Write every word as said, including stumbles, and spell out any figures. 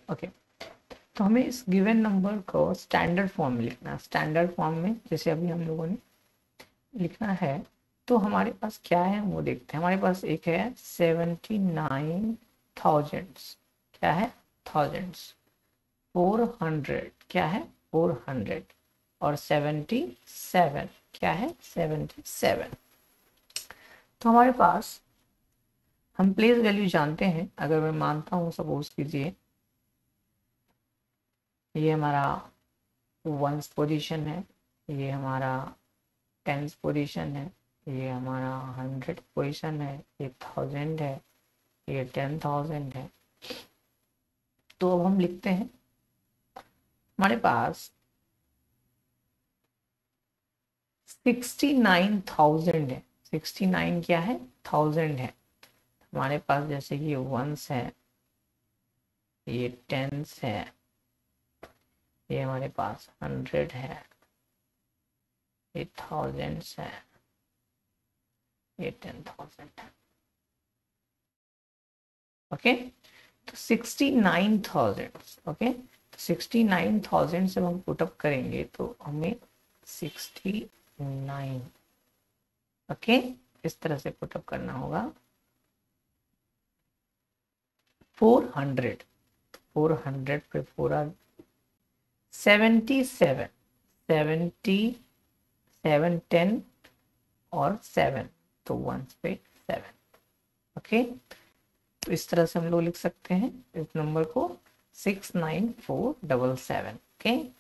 Okay, तो हमें इस गिवन नंबर को स्टैंडर्ड फॉर्म में लिखना है। स्टैंडर्ड फॉर्म में जैसे अभी हम लोगों ने लिखना है, तो हमारे पास क्या है वो देखते हैं। हमारे पास एक है सेवेंटी नाइन थाउजेंड्स, क्या है, थाउजेंड्स। फोर हंड्रेड, क्या है, फोर हंड्रेड। और सेवेंटी सेवन, क्या है, सेवेंटी सेवन। तो हमारे पास, हम प्लेस वैल्यू जानते हैं। अगर मैं मानता हूँ, सपोज कीजिए ये हमारा वंस पोजीशन है, ये हमारा टेंस पोजीशन है, ये हमारा हंड्रेड पोजीशन है, ये थाउजेंड है, ये टेन थाउजेंड है। तो अब हम लिखते हैं, हमारे पास सिक्सटी नाइन थाउजेंड है। सिक्सटी नाइन क्या है, थाउजेंड है। हमारे पास जैसे कि वंस है, ये टेंस है, ये हमारे पास हंड्रेड है, ये थाउजेंड्स है, ये टेन थाउजेंड है। ओके, तो सिक्सटी नाइन थाउजेंड। ओके, तो सिक्सटी नाइन थाउजेंड से हम पुटअप करेंगे तो हमें सिक्सटी नाइन, ओके, इस तरह से पुटअप करना होगा। फोर हंड्रेड, फोर हंड्रेड पे पूरा seventy seven, seventy seven, ten और सेवन, तो वन पे सेवन। ओके, तो इस तरह से हम लोग लिख सकते हैं इस नंबर को six nine four double seven. Okay,